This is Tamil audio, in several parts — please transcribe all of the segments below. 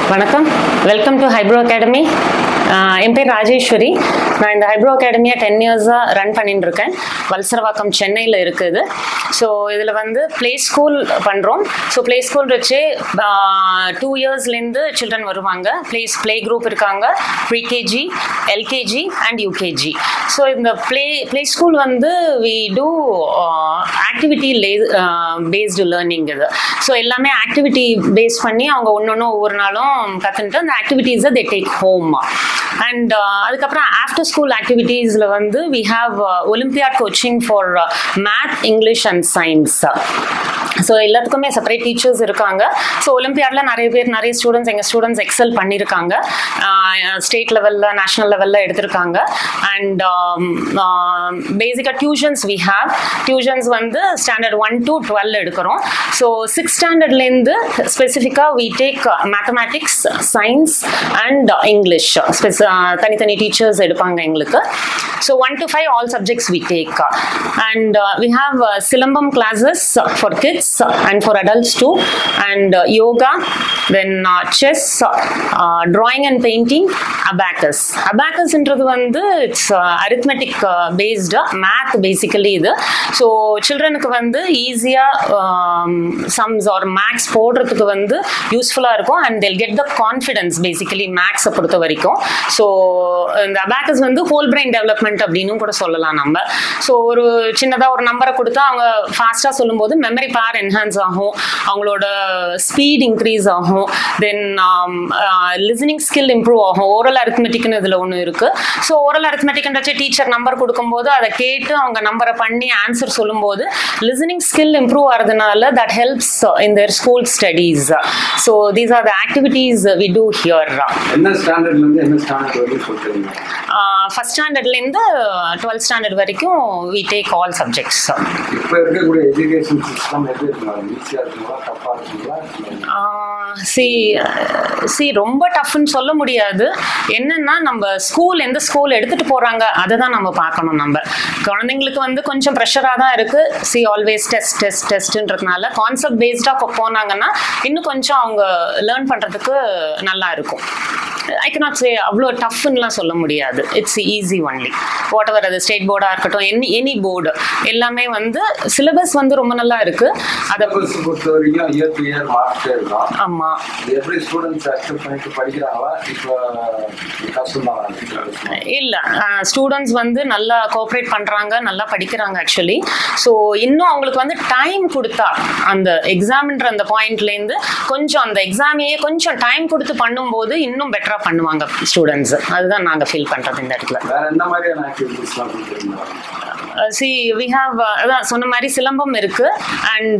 வணக்கம், வெல்கம் டு ஹைப்ரோ அகாடமி. என் பேர் ராஜேஸ்வரி. நான் இந்த ஹைப்ரோ அகாடமியை 10 இயர்ஸாக ரன் பண்ணிட்டு இருக்கேன். வல்சரவாக்கம் சென்னையில் இருக்குது. ஸோ இதில் வந்து ப்ளே ஸ்கூல் பண்ணுறோம். ஸோ ப்ளே ஸ்கூல் வச்சு 2 இயர்ஸ்லேருந்து சில்ட்ரன் வருவாங்க. ப்ளே குரூப் இருக்காங்க, pre KG, LKG and UKG. So இந்த ப்ளே ஸ்கூல் வந்து we do activity based learning இது. ஸோ எல்லாமே ஆக்டிவிட்டி பேஸ் பண்ணி அவங்க ஒவ்வொரு நாளும் கற்றுன்ட்டு அந்த ஆக்டிவிட்டீஸை தே டேக் ஹோம். அண்ட் அதுக்கப்புறம் ஆஃப்டர் ஸ்கூல் ஆக்டிவிட்டீஸில் வந்து we have Olympiad coaching for math, English and science. So எல்லாத்துக்குமே செப்பரேட் டீச்சர்ஸ் இருக்காங்க. ஸோ ஒலிம்பியாடில் நிறைய ஸ்டூடெண்ட்ஸ் எங்கள் ஸ்டூடெண்ட்ஸ் எக்ஸல் பண்ணியிருக்காங்க. ஸ்டேட் லெவலில், நேஷ்னல் லெவலில் எடுத்திருக்காங்க. அண்ட் பேசிக்காக டியூஷன்ஸ் வி ஹாவ். டியூஷன்ஸ் வந்து ஸ்டாண்டர்ட் 1 to 12 எடுக்கிறோம். ஸோ 6th ஸ்டாண்டர்ட்லேருந்து ஸ்பெசிஃபிக்காக we take mathematics, science and English. தனித்தனி டீச்சர்ஸ் எடுப்பாங்க எங்களுக்கு. So 1 to 5 all subjects we take. And we have Silambam classes for kids and for adults too, and yoga, then chess, drawing and painting, abacus. Abacus inradhu vandu it's arithmetic based math basically idu. So children ku vandu easy sums or maths podradhukku vandu useful ah irukum, and they'll get the confidence basically maths பொறுத்த வரைக்கும். ஸோ இந்த abacus வந்து whole brain development அப்படின்னு கூட சொல்லலாம் நம்ம. ஸோ ஒரு சின்னதாக ஒரு நம்பரை கொடுத்தா அவங்க ஃபாஸ்ட்டாக சொல்லும்போது மெமரி பவர் என்ஹான்ஸ் ஆகும், அவங்களோட ஸ்பீட் இன்க்ரீஸ் ஆகும், தென் லிசனிங் ஸ்கில் இம்ப்ரூவ் ஆகும். ஓரல் அரித்மெட்டிக்னு இதில் ஒன்று இருக்குது. ஸோ ஓரல் அரித்மெட்டிக்ன்றச்சு டீச்சர் நம்பர் கொடுக்கும்போது அதை கேட்டு அவங்க நம்பரை பண்ணி ஆன்சர் சொல்லும்போது லிசனிங் ஸ்கில் இம்ப்ரூவ் ஆகிறதுனால that helps in their school studies. So these are the activities we do here. என்ன ஸ்டாண்டர்ட்லேருந்து என்ன ஸ்டாண்டர்ட் வரைக்கும் சொல்றீங்க? ஃபர்ஸ்ட் ஸ்டாண்டர்ட்லேருந்து 12th ஸ்டாண்டர்ட் வரைக்கும் we take all subjects. இப்போ இருக்கக்கூடிய எஜுகேஷன் சிஸ்டம் எப்படி இருக்குங்களா? ஈஸியாக இருக்குங்களா, டஃப்பாக இருக்குங்களா? ரொம்ப டஃப்னு சொல்ல முடியாது. என்னன்னா நம்ம எந்த ஸ்கூல் எடுத்துட்டு போறாங்க அதை தான் நம்ம பார்க்கணும். நம்ம குழந்தைங்களுக்கு வந்து கொஞ்சம் ப்ரெஷராக தான் இருக்கு. ஆல்வேஸ் டெஸ்ட்ன்றதுனால கான்செப்ட் பேஸ்டாக போனாங்கன்னா இன்னும் கொஞ்சம் அவங்க லேர்ன் பண்றதுக்கு நல்லா இருக்கும். I cannot say அவ்வளோ டஃப்னுலாம் சொல்ல முடியாது. It's easy only. Whatever அது ஸ்டேட் போர்டாக இருக்கட்டும், எனி போர்டு எல்லாமே வந்து சிலபஸ் வந்து ரொம்ப நல்லா இருக்கு. அதை பொறுத்த வரைக்கும் இயர் டு இயர் மார்க்ஸ் இருக்கும். ஆமா, எப்படி ஸ்டூடெண்ட்ஸ் அக்செப்ட் பண்ணிட்டு படிக்கிறாங்களா? இப்போ கஷ்டமாக இல்லை, ஸ்டூடெண்ட்ஸ் வந்து நல்லா கோஆப்ரேட் பண்ணுறாங்க, நல்லா படிக்கிறாங்க ஆக்சுவலி. ஸோ இன்னும் அவங்களுக்கு வந்து டைம் கொடுத்தா அந்த எக்ஸாம்ன்ற அந்த பாயிண்ட்லேருந்து கொஞ்சம் அந்த எக்ஸாமையே கொஞ்சம் டைம் கொடுத்து பண்ணும்போது இன்னும் பெட்டராக பண்ணுவாங்க ஸ்டூடெண்ட்ஸ். அதுதான் நாங்கள் ஃபீல் பண்ணுறது இந்த இடத்துல. வேற என்ன மாதிரியான ஆக்டிவிட்டீஸ்லாம் பண்ணுறீங்க? we have அதான் சொன்ன மாதிரி சிலம்பம் இருக்கு, and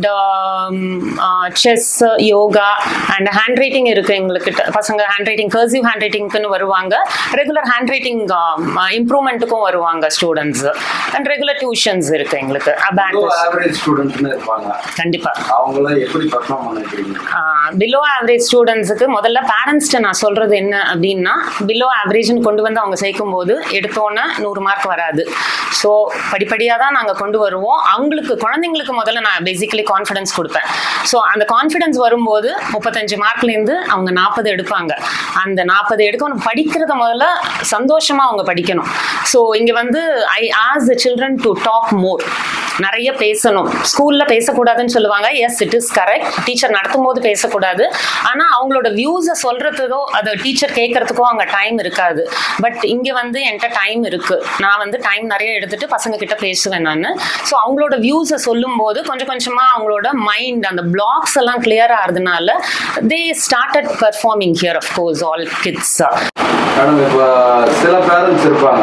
chess, yoga and handwriting இருக்கு. எங்களுக்கு பசங்க ஹேண்ட் ரைட்டிங், கர்சிவ் ஹேண்ட் ரைட்டிங்க்குன்னு வருவாங்க. ரெகுலர் ஹேண்ட் ரைட்டிங் இம்ப்ரூவ்மெண்ட்டுக்கும் வருவாங்க ஸ்டூடெண்ட்ஸ். அண்ட் ரெகுலர் டியூஷன்ஸ் இருக்கு எங்களுக்கு. ஆவரேஜ் ஸ்டூடெண்ட்ஸ்னு இருப்பாங்க கண்டிப்பா. அவங்கள எப்படி பர்ஃபார்ம் பண்ணிக்கிறீங்க? பிலோ ஆவரேஜ் ஸ்டூடெண்ட்ஸுக்கு முதல்ல பேரண்ட்ஸ்ட்டு நான் சொல்றது என்ன அப்படின்னா, பிலோ ஆவரேஜ்னு கொண்டு வந்து அவங்க சேர்க்கும் போது எடுத்தோன்னே 100 மார்க் வராது. ஸோ படிப்படியாக தான் நாங்கள் கொண்டு வருவோம். அவங்களுக்கு குழந்தைங்களுக்கு முதல்ல நான் பேசிக்கலி கான்ஃபிடன்ஸ் கொடுப்பேன். ஸோ அந்த கான்ஃபிடன்ஸ் வரும்போது 35 மார்க்லேருந்து அவங்க 40 எடுப்பாங்க. அந்த 40 எடுக்கணும். படிக்கிறத முதல்ல சந்தோஷமாக அவங்க படிக்கணும். ஸோ இங்கே வந்து I ask the children to talk more. நிறைய பேசணும். ஸ்கூலில் பேசக்கூடாதுன்னு சொல்லுவாங்க. Yes, it is correct. Teacher நடத்தும் போது பேசக்கூடாது. ஆனால் அவங்களோட வியூஸை சொல்கிறதுக்கோ அதை டீச்சர் கேட்கறதுக்கோ அங்கே டைம் இருக்காது. பட் இங்கே வந்து என்கிட்ட டைம் இருக்குது. நான் வந்து டைம் நிறைய எடுத்துட்டு பசங்க கிட்ட பேசுவேன் நான். ஸோ அவங்களோட வியூஸை சொல்லும் போது கொஞ்சம் கொஞ்சமாக அவங்களோட மைண்ட் அந்த பிளாக்ஸ் எல்லாம் கிளியர் ஆகிறதுனால they started performing here. Of course all kids. Madam, இப்போ சில பேரண்ட்ஸ் இருப்பாங்க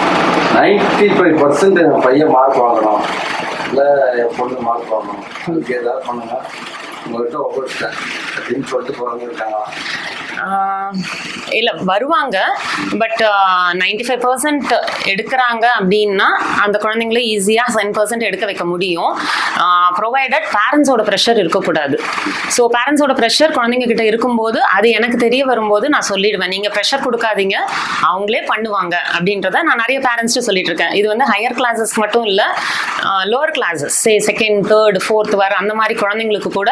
95% என் பையன் மார்க் வாங்கணும், இல்லை என் பொண்ணு மார்க் வாங்கணும், அதுக்கு ஏதாவது பண்ணுங்க, உங்கள்கிட்ட ஒவ்வொருத்தேன் அப்படின்னு சொல்லிட்டு போகிறவங்க இருக்காங்க. இல்லை வருவாங்க. பட் 95% எடுக்கிறாங்க அப்படின்னா அந்த குழந்தைங்கள ஈஸியாக 10% எடுக்க வைக்க முடியும். ப்ரொவைடட் பேரண்ட்ஸோட ப்ரெஷர் இருக்கக்கூடாது. ஸோ பேரண்ட்ஸோட ப்ரெஷர் குழந்தைங்க கிட்ட இருக்கும்போது அது எனக்கு தெரிய வரும்போது நான் சொல்லிடுவேன், நீங்கள் ப்ரெஷர் கொடுக்காதீங்க, அவங்களே பண்ணுவாங்க அப்படின்றத நான் நிறைய பேரண்ட்ஸ்ட்டு சொல்லிட்டு இருக்கேன். இது வந்து ஹையர் கிளாஸஸ்க்கு மட்டும் இல்லை, lower classes, 2nd, 3rd, 4th வர அந்த மாதிரி குழந்தைங்களுக்கு கூட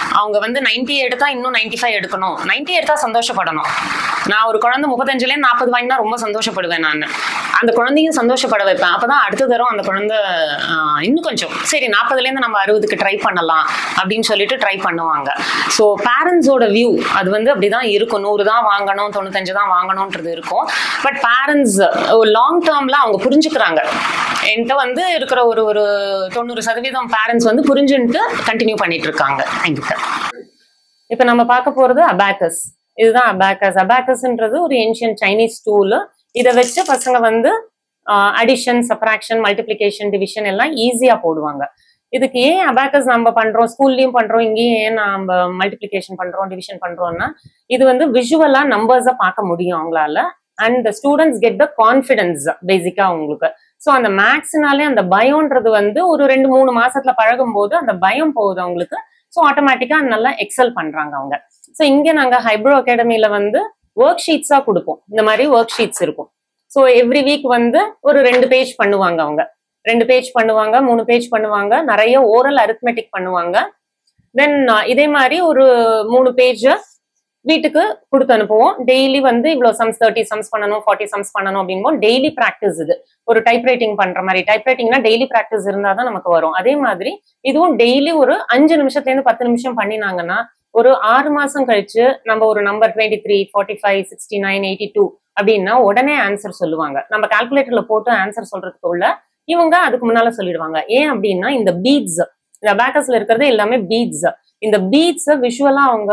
அவங்க வந்து 90 எடுத்தா இன்னும் 95 எடுக்கணும், 90 எடுத்தா சந்தோஷப்படணும். நான் ஒரு குழந்தை 35லேருந்து 40 வாங்கினா ரொம்ப சந்தோஷப்படுவேன். நான் அந்த குழந்தையும் சந்தோஷப்பட வைப்பேன். அப்பதான் அடுத்த தரம் அந்த குழந்தை இன்னும் கொஞ்சம் சரி 40லேருந்து நம்ம 60க்கு ட்ரை பண்ணலாம் அப்படின்னு சொல்லிட்டு ட்ரை பண்ணுவாங்க. ஸோ பேரண்ட்ஸோட வியூ அது வந்து அப்படிதான் இருக்கும். 100 தான் வாங்கணும், 95 தான் வாங்கணும்ன்றது இருக்கும். பட் பேரண்ட்ஸ் லாங் டேர்ம்ல அவங்க புரிஞ்சுக்கிறாங்க. என்கிட்ட வந்து இருக்கிற ஒரு 90% பேரண்ட்ஸ் வந்து புரிஞ்சுட்டு கண்டினியூ பண்ணிட்டு இருக்காங்க என்கிட்ட. இப்ப நம்ம பார்க்க போறது அபாக்கஸ். இதுதான் அபாக்கஸ். அபாக்கஸ்ன்றது ஒரு ஏன்ஷியன்ட் சைனீஸ் டூல். இதை வச்சு பசங்க வந்து அடிஷன், சப்ராக்ஷன், மல்டிப்ளிகேஷன், டிவிஷன் எல்லாம் ஈஸியா போடுவாங்க. இதுக்கு ஏன் அபாக்கஸ் நம்ம பண்றோம், ஸ்கூல்லயும் பண்றோம், இங்கேயும் ஏன் நம்ம மல்டிப்ளிகேஷன் பண்றோம், டிவிஷன் பண்றோம்னா இது வந்து விஷுவலா நம்பர்ஸை பார்க்க முடியும் அவங்களால. And the students get the confidence பேசிக்கா அவங்களுக்கு. ஸோ அந்த மேக்ஸ்னாலே அந்த பயம்ன்றது வந்து ஒரு 2-3 மாசத்துல பழகும் போது அந்த பயம் போகுது அவங்களுக்கு. ஸோ ஆட்டோமேட்டிக்கா நல்லா எக்ஸல் பண்றாங்க அவங்க. ஸோ இங்க நாங்க ஹைப்ரோ அகாடமில வந்து ஒர்க் ஷீட்ஸா கொடுப்போம். இந்த மாதிரி ஒர்க் ஷீட்ஸ் இருக்கும். ஸோ எவ்ரி வீக் வந்து ஒரு 2 பேஜ் பண்ணுவாங்க அவங்க. 2 பேஜ் பண்ணுவாங்க, 3 பேஜ் பண்ணுவாங்க. நிறைய ஓரல் அரித்மெட்டிக் பண்ணுவாங்க. தென் இதே மாதிரி ஒரு 3 பேஜ் வீட்டுக்கு கொடுத்து அனுப்புவோம். டெய்லி வந்து இவ்வளோ சம்ஸ் 30 சம்ஸ் பண்ணணும், 40 சம்ஸ் பண்ணணும் அப்படின்போம். டெய்லி ப்ராக்டிஸ் இது. ஒரு டைப் ரைட்டிங் பண்ற மாதிரி. டைப் ரைட்டிங்னா டெய்லி ப்ராக்டிஸ் இருந்தால் தான் நமக்கு வரும். அதே மாதிரி இதுவும் டெய்லி ஒரு 5 நிமிஷத்துலேருந்து 10 நிமிஷம் பண்ணினாங்கன்னா ஒரு 6 மாசம் கழிச்சு நம்ம ஒரு நம்பர் 23, 45, 69, 82 அப்படின்னா உடனே ஆன்சர் சொல்லுவாங்க. நம்ம கால்குலேட்டர்ல போட்டு ஆன்சர் சொல்றதுக்குள்ள இவங்க அதுக்கு முன்னால சொல்லிடுவாங்க. ஏன் அப்படின்னா இந்த பீட்ஸ், இந்த அபாக்கஸ்ல இருக்கிறது எல்லாமே பீட்ஸ். இந்த பீட்ஸ் விஷுவலா அவங்க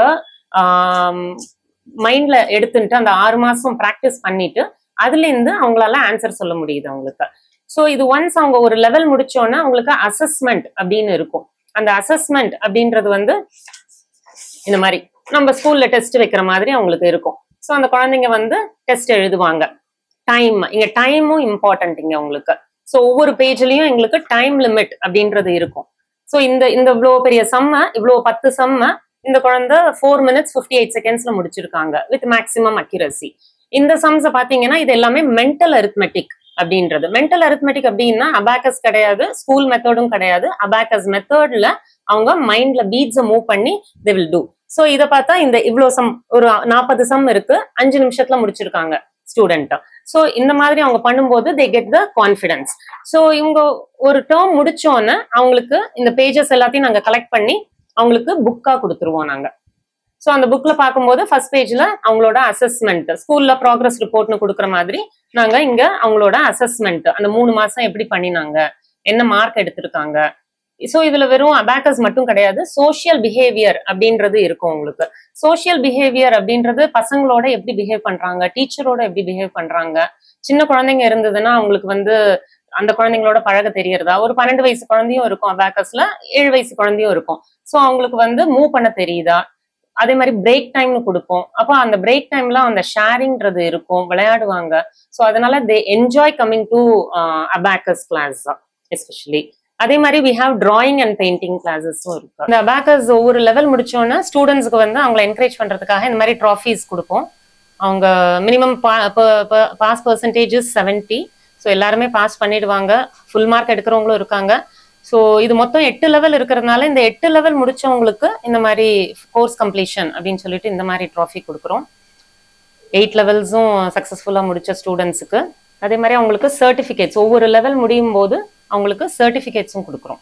மைண்ட்ல எடுத்துட்டு அந்த 6 மாசம் ப்ராக்டிஸ் பண்ணிட்டு அதுல இருந்து அவங்களால ஆன்சர் சொல்ல முடியுது அவங்களுக்கு. ஸோ இது ஒன்ஸ் அவங்க ஒரு லெவல் முடிச்சோன்னா அவங்களுக்கு அசஸ்மெண்ட் அப்படின்னு இருக்கும். அந்த அசஸ்மெண்ட் அப்படின்றது வந்து இந்த மாதிரி நம்ம ஸ்கூல்ல டெஸ்ட் வைக்கிற மாதிரி அவங்களுக்கு இருக்கும். ஸோ அந்த குழந்தைங்க வந்து டெஸ்ட் எழுதுவாங்க. டைம், இங்க டைமும் இம்பார்ட்டன்ட் இங்க உங்களுக்கு. ஸோ ஒவ்வொரு பேஜ்லயும் எங்களுக்கு டைம் லிமிட் அப்படின்றது இருக்கும். ஸோ இந்த இவ்வளோ பெரிய சம்ம, இவ்வளோ 10 சம்ம இந்த குழந்தை 4 minutes 58 secondsல முடிச்சிருக்காங்க வித் மேக்ஸிமம் அக்யூரசி. இந்த சம்ஸை பாத்தீங்கன்னா இது எல்லாமே மென்டல் அரித்மெட்டிக் அப்படின்றது. மென்டல் அரித்மெட்டிக் அப்படின்னா அபாக்கஸ் கிடையாது, ஸ்கூல் மெத்தடும் கிடையாது. அபாக்கஸ் மெத்தட்ல அவங்க மைண்ட்ல பீட்ஸை மூவ் பண்ணி தே வில் டூ. ஸோ இதை பார்த்தா இந்த இவ்வளோ சம் ஒரு 40 சம் இருக்கு, 5 நிமிஷத்துல முடிச்சிருக்காங்க ஸ்டூடெண்ட். ஸோ இந்த மாதிரி அவங்க பண்ணும்போது they get the confidence. So இவங்க ஒரு டேர்ம் முடிச்சோன்னு அவங்களுக்கு இந்த பேஜஸ் எல்லாத்தையும் நாங்கள் கலெக்ட் பண்ணி அவங்களுக்கு புக்கா கொடுத்துருவோம் நாங்க. ஸோ அந்த புக்ல பார்க்கும்போது ஃபர்ஸ்ட் பேஜ்ல அவங்களோட அசஸ்மெண்ட், ஸ்கூல்ல ப்ராக்ரஸ் ரிப்போர்ட்னு கொடுக்குற மாதிரி நாங்க இங்க அவங்களோட அசஸ்மெண்ட், அந்த 3 மாசம் எப்படி பண்ணினாங்க, என்ன மார்க் எடுத்திருக்காங்க. ஸோ இதுல வெறும் அபாக்கஸ் மட்டும் கிடையாது, சோஷியல் பிஹேவியர் அப்படின்றது இருக்கும் உங்களுக்கு. சோஷியல் பிஹேவியர் அப்படின்றது பசங்களோட எப்படி பிஹேவ் பண்றாங்க, டீச்சரோட எப்படி பிஹேவ் பண்றாங்க. சின்ன குழந்தைங்க இருந்ததுன்னா அவங்களுக்கு வந்து அந்த குழந்தைங்களோட பழக தெரியறதா. ஒரு 12 வயசு குழந்தையும் இருக்கும் அபாக்கஸ்ல, 7 வயசு குழந்தையும் இருக்கும். ஸோ அவங்களுக்கு வந்து மூவ் பண்ண தெரியுதா. அதே மாதிரி பிரேக் டைம்னு கொடுப்போம். அப்போ அந்த பிரேக் டைம்ல அந்த ஷேரிங்ன்றது இருக்கும், விளையாடுவாங்க. ஸோ அதனால they enjoy coming to abacus class especially. அதே மாதிரி we have drawing and painting கிளாஸஸும் இருக்கு. இந்த அபாக்கஸ் ஒவ்வொரு லெவல் முடிச்சோன்னா ஸ்டூடெண்ட்ஸ்க்கு வந்து அவங்களை என்கரேஜ் பண்றதுக்காக இந்த மாதிரி ட்ராஃபீஸ் கொடுப்போம். அவங்க மினிமம் பாஸ் பர்சன்டேஜ் 70. ஸோ எல்லாருமே பாஸ் பண்ணிடுவாங்க. ஃபுல் மார்க் எடுக்கிறவங்களும் இருக்காங்க. ஸோ இது மொத்தம் 8 லெவல் இருக்கிறதுனால இந்த 8 லெவல் முடிச்சவங்களுக்கு இந்த மாதிரி கோர்ஸ் கம்ப்ளீஷன் அப்படின்னு சொல்லிட்டு இந்த மாதிரி ட்ராஃபி கொடுக்குறோம். 8 லெவல்ஸும் சக்ஸஸ்ஃபுல்லாக முடிச்ச ஸ்டூடெண்ட்ஸுக்கு. அதே மாதிரி அவங்களுக்கு சர்டிஃபிகேட்ஸ், ஒவ்வொரு லெவல் முடியும் போது அவங்களுக்கு சர்டிஃபிகேட்ஸும் கொடுக்குறோம்.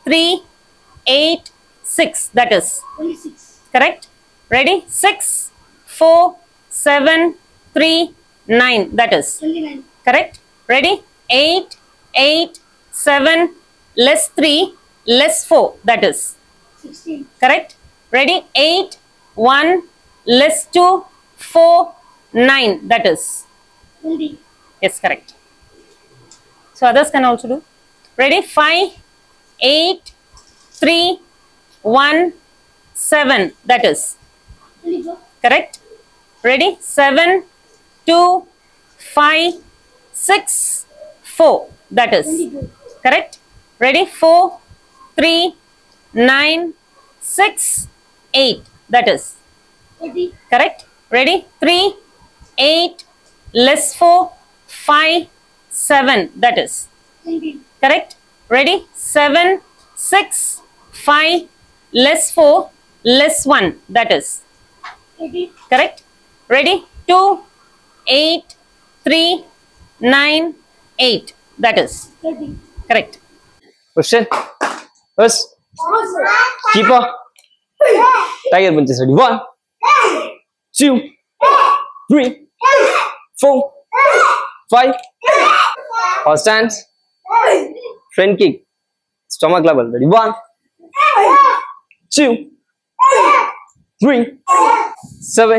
3, 8, 6. That is 26. correct. Ready? 6, 4, 7, 3, 9. That is 29. correct. Ready? 8, 8, 7, less 3, less 4. That is 16. correct. Ready? 8, 1, less 2, 4, 9. That is 20. yes, correct. So others can also do. Ready? 5, 8, 3, 1, 7. That is 24. correct. Ready? 7, 2, 5, 6, 4. That is 22. correct. Ready? 4, 3, 9, 6, 8. That is 30. correct. Ready? 3, 8, less 4, 5, 7. That is 19. correct. Ready? 7, 6, 5, less 4, less 1. That is 30. correct. Ready? 2, 8, 3, 9, 8. That is 30. correct. Question. First. Keeper. Tiger punches ready. 1, 2, 3, 4, 5. Or stance. Front kick. Stomach level. Ready. 1, 2, 3, 7,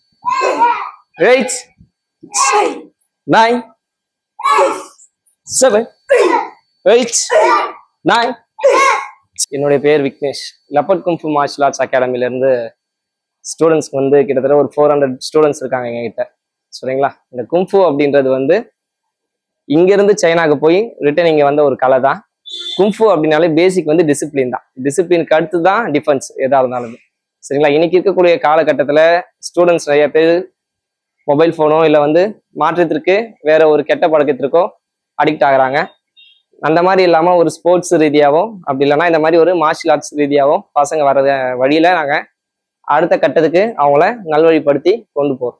8, 9, 7, 8, 9. என்னுடைய பேர் Vignesh. Leopard kung fu martial arts அகாடமிலேருந்து ஸ்டூடெண்ட்ஸ்க்கு வந்து கிட்டத்தட்ட ஒரு 400 ஸ்டூடெண்ட்ஸ் இருக்காங்க எங்ககிட்ட. சரிங்களா? இந்த குங்ஃபு அப்படின்றது வந்து இங்கேருந்து சைனாவுக்கு போய் ரிட்டன் இங்கே வந்த ஒரு கலை தான். குங்ஃபு அப்படின்னாலே பேசிக் வந்து டிசிப்ளின் தான். டிசிப்ளினுக்கு அடுத்து தான் டிஃபென்ஸ் எதாக இருந்தாலும். சரிங்களா? இன்னைக்கு இருக்கக்கூடிய காலகட்டத்தில் ஸ்டூடெண்ட்ஸ் நிறைய பேர் மொபைல் ஃபோனோ இல்லை வந்து மாற்றத்திற்கு வேற ஒரு கெட்ட பழக்கத்திற்கோ அடிக்ட் ஆகுறாங்க. அந்த மாதிரி இல்லாமல் ஒரு ஸ்போர்ட்ஸ் ரீதியாகவும் அப்படி இல்லைன்னா இந்த மாதிரி ஒரு மார்ஷியல் ஆர்ட்ஸ் ரீதியாகவும் பசங்க வர வழியில் நாங்கள் அடுத்த கட்டத்துக்கு அவங்கள நல்வழிப்படுத்தி கொண்டு போகிறோம்.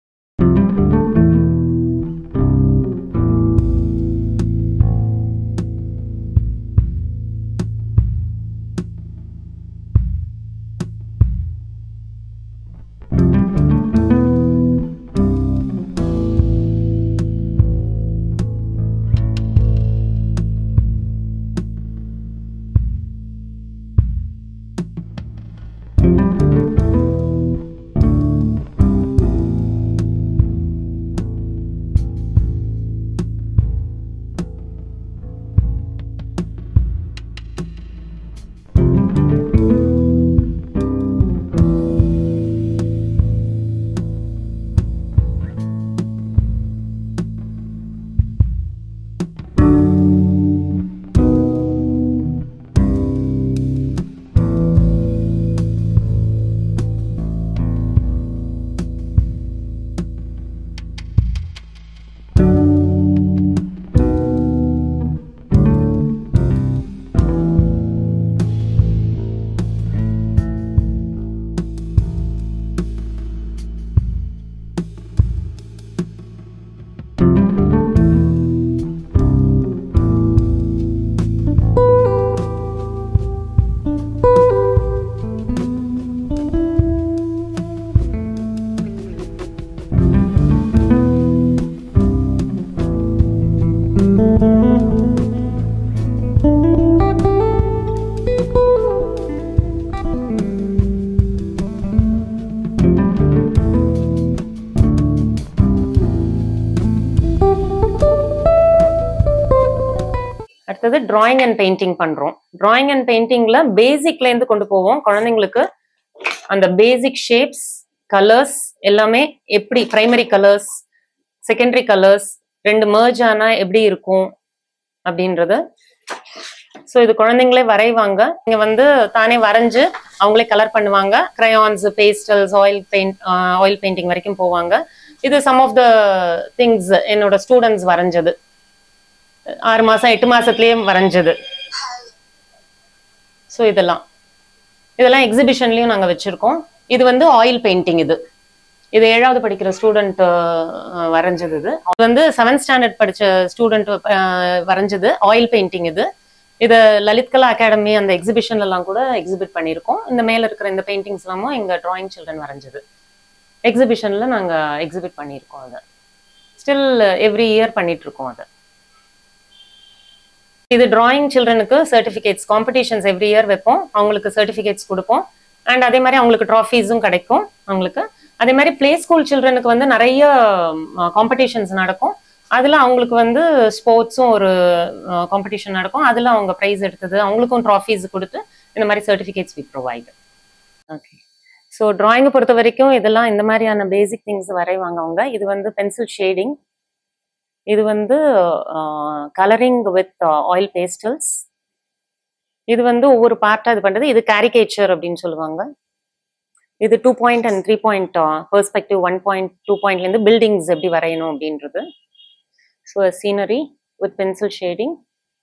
அடுத்தது டிராயிங் அண்ட் பெயிண்டிங் பண்றோம். டிராயிங் அண்ட் பெயிண்டிங்ல பேசிக்ல இருந்து கொண்டு போவோம். குழந்தைங்களுக்கு அந்த பேசிக் ஷேப்ஸ், கலர்ஸ் எல்லாமே எப்படி பிரைமரி கலர்ஸ், செகண்டரி கலர்ஸ் ரெண்டு மர்ஜ் ஆனா எப்படி இருக்கும் அப்படின்றது. ஸோ இது குழந்தைங்களே வரைவாங்க. இங்க வந்து தானே வரைஞ்சு அவங்களே கலர் பண்ணுவாங்க. கிரையான்ஸ், பேஸ்டல்ஸ், ஆயில் பெயிண்டிங் வரைக்கும் போவாங்க. இது சம் ஆஃப் த திங்ஸ் என்னோட ஸ்டூடெண்ட்ஸ் வரைஞ்சது. 6 மாசம் 8 மாசத்துலயே வரைஞ்சது. ஸோ இதெல்லாம் எக்ஸிபிஷன்லயும் நாங்க வச்சிருக்கோம். இது வந்து ஆயில் பெயிண்டிங். இது 7வது படிக்கிற ஸ்டூடெண்ட் வரைஞ்சது. இது வந்து 7th ஸ்டாண்டர்ட் படிச்ச ஸ்டூடெண்ட் வரைஞ்சது ஆயில் பெயிண்டிங். இது லலித் கலா அகாடமி அந்த எக்ஸிபிஷன்லாம் கூட எக்ஸிபிட் பண்ணியிருக்கோம். இந்த மேல இருக்கிற இந்த பெயிண்டிங்ஸ் எல்லாமும் எங்க டிராயிங் சில்ட்ரன் வரைஞ்சது. எக்ஸிபிஷன்ல நாங்க எக்ஸிபிட் பண்ணியிருக்கோம். அதை ஸ்டில் எவ்ரி இயர் பண்ணிட்டு இருக்கோம். அதை இது டிராயிங் சில்ட்ரனுக்கு சர்டிஃபிகேட்ஸ் காம்படிஷன்ஸ் எவ்ரி இயர் வைப்போம். அவங்களுக்கு சர்டிஃபிகேட்ஸ் கொடுப்போம். அண்ட் அதே மாதிரி அவங்களுக்கு ட்ராஃபீஸும் கிடைக்கும் அவங்களுக்கு. அதே மாதிரி பிளே ஸ்கூல் சில்ட்ரனுக்கு வந்து நிறைய காம்படிஷன்ஸ் நடக்கும். அதில் அவங்களுக்கு வந்து ஸ்போர்ட்ஸும் ஒரு காம்படிஷன் நடக்கும். அதில் அவங்க ப்ரைஸ் எடுத்தது அவங்களுக்கும் ட்ராஃபீஸ் கொடுத்து இந்த மாதிரி certificates we provide. Okay, so டிராயிங்கை பொறுத்த வரைக்கும் இதெல்லாம் இந்த மாதிரியான பேசிக் திங்ஸ் வரைவாங்க அவங்க. இது வந்து பென்சில் ஷேடிங், இது வந்து கலரிங் வித் ஆயில் பேஸ்டல்ஸ், இது வந்து ஒவ்வொரு பார்ட்டாக இது பண்ணுறது. இது கேரிகேச்சர் அப்படின்னு சொல்லுவாங்க. இது 2 point and 3 point perspective 1 point 2 பாயிண்ட்லேருந்து பில்டிங்ஸ் எப்படி வரையணும் அப்படின்றது. So scenery with pencil shading.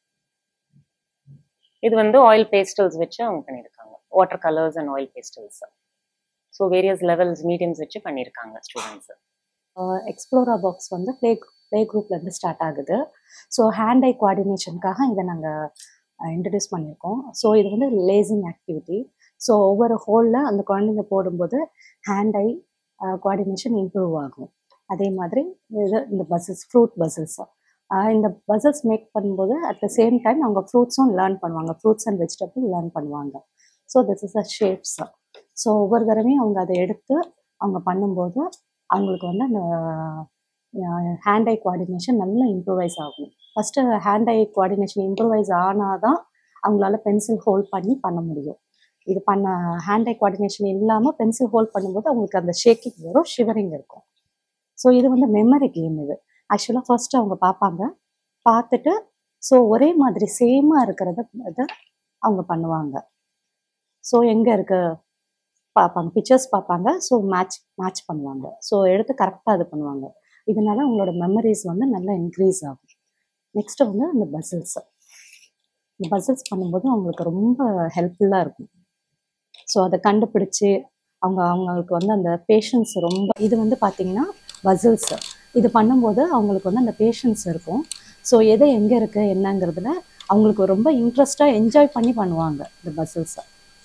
இது வந்து ஆயில் பேஸ்டல்ஸ் வச்சு அவங்க பண்ணியிருக்காங்க. Water colours and oil pastels. So various levels mediums வச்சு பண்ணியிருக்காங்க ஸ்டூடெண்ட்ஸ். எக்ஸ்ப்ளோரா பாக்ஸ் வந்து ப்ளே குரூப்லேருந்து ஸ்டார்ட் ஆகுது. ஸோ ஹேண்ட் ஐ கோஆர்டினேஷனுக்காக இதை நாங்கள் இன்ட்ரடியூஸ் பண்ணியிருக்கோம். ஸோ இது வந்து லேசிங் ஆக்டிவிட்டி. ஸோ ஒவ்வொரு ஹோலில் அந்த குழந்தைங்க போடும்போது ஹேண்ட் ஐ கோஆர்டினேஷன் இம்ப்ரூவ் ஆகும். அதே மாதிரி இந்த பசில்ஸ், ஃப்ரூட் பசில்ஸ், இந்த பசில்ஸ் மேக் பண்ணும்போது அட் த சேம் டைம் அவங்க ஃப்ரூட்ஸும் லேர்ன் பண்ணுவாங்க. ஃப்ரூட்ஸ் அண்ட் வெஜிடபிள் லேர்ன் பண்ணுவாங்க. So this is a shapes. So ஒவ்வொரு தடவையும் அவங்க அதை எடுத்து அவங்க பண்ணும்போது அவங்களுக்கு வந்து அந்த ஹேண்ட் ஐ கோஆர்டினேஷன் நல்லா இம்ப்ரூவைஸ் ஆகும். First hand eye coordination improvise ஆனால் தான் அவங்களால பென்சில் ஹோல்ட் பண்ண முடியும். இது ஹேண்ட் ஐ கோஆர்டினேஷன் இல்லாமல் பென்சில் ஹோல்ட் பண்ணும்போது அவங்களுக்கு அந்த ஷேக்கிங் வரும், ஷிவரிங் இருக்கும். ஸோ இது வந்து மெமரி கேம். இது ஆக்சுவலாக ஃபர்ஸ்ட் அவங்க பார்த்துட்டு ஸோ ஒரே மாதிரி சேமாக இருக்கிறத அவங்க பண்ணுவாங்க. ஸோ எங்கே இருக்கு பார்ப்பாங்க, பிக்சர்ஸ் பார்ப்பாங்க. ஸோ மேட்ச் பண்ணுவாங்க. ஸோ எடுத்து கரெக்டாக இது பண்ணுவாங்க. இதனால அவங்களோட மெமரிஸ் வந்து நல்லா இன்க்ரீஸ் ஆகும். நெக்ஸ்ட்டு வந்து இந்த பசில்ஸ் பண்ணும்போது அவங்களுக்கு ரொம்ப ஹெல்ப்ஃபுல்லாக இருக்கும். ஸோ அதை கண்டுபிடிச்சி அவங்களுக்கு வந்து அந்த பேஷன்ஸ் ரொம்ப. இது வந்து பார்த்திங்கன்னா பசில்ஸ். இது பண்ணும்போது அவங்களுக்கு வந்து அந்த பேஷன்ஸ் இருக்கும். ஸோ எது எங்கே இருக்குது என்னங்கிறதுல அவங்களுக்கு ரொம்ப இன்ட்ரெஸ்டாக என்ஜாய் பண்ணி பண்ணுவாங்க இந்த பசில்ஸை.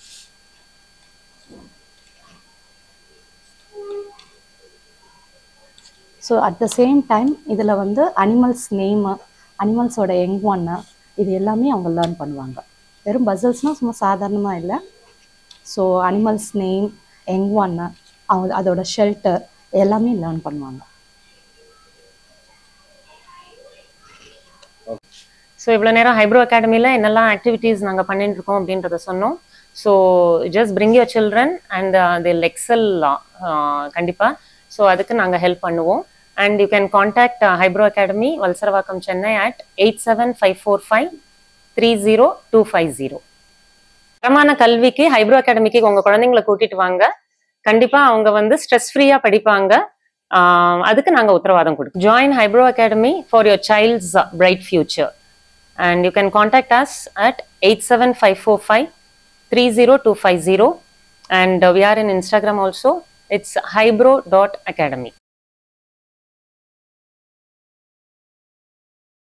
So at the same time இதில் வந்து அனிமல்ஸ் நேமு, அனிமல்ஸோட யங் ஒன்று, இது எல்லாமே அவங்க லேர்ன் பண்ணுவாங்க. வெறும் பசில்ஸ்னால் சும்மா சாதாரணமாக இல்லை. ஸோ அனிமல்ஸ் நேம், யங் ஒன்று, அதோட ஷெல்டர் எல்லாமே லேர்ன் பண்ணுவாங்க. ஸோ இவ்வளோ நேரம் ஹைப்ரோ அகாடமியில் என்னெல்லாம் ஆக்டிவிட்டீஸ் நாங்கள் பண்ணிட்டு இருக்கோம் அப்படின்றத சொன்னோம். So just bring your children and they'll excel கண்டிப்பாக. ஸோ அதுக்கு நாங்கள் ஹெல்ப் பண்ணுவோம். And you can contact Hybro academy, Valasaravakkam, Chennai at 8754530250. தரமான கல்விக்கு ஹைப்ரோ அகாடமிக்கு உங்கள் குழந்தைங்களை கூட்டிட்டு வாங்க. கண்டிப்பாக அவங்க வந்து ஸ்ட்ரெஸ் ஃப்ரீயாக படிப்பாங்க. அதுக்கு நாங்கள் உத்தரவாதம் கொடுப்போம். Join Hybro academy for your child's bright future. And you can contact us at 8754530250. And we are in Instagram also. It's hybro.academy.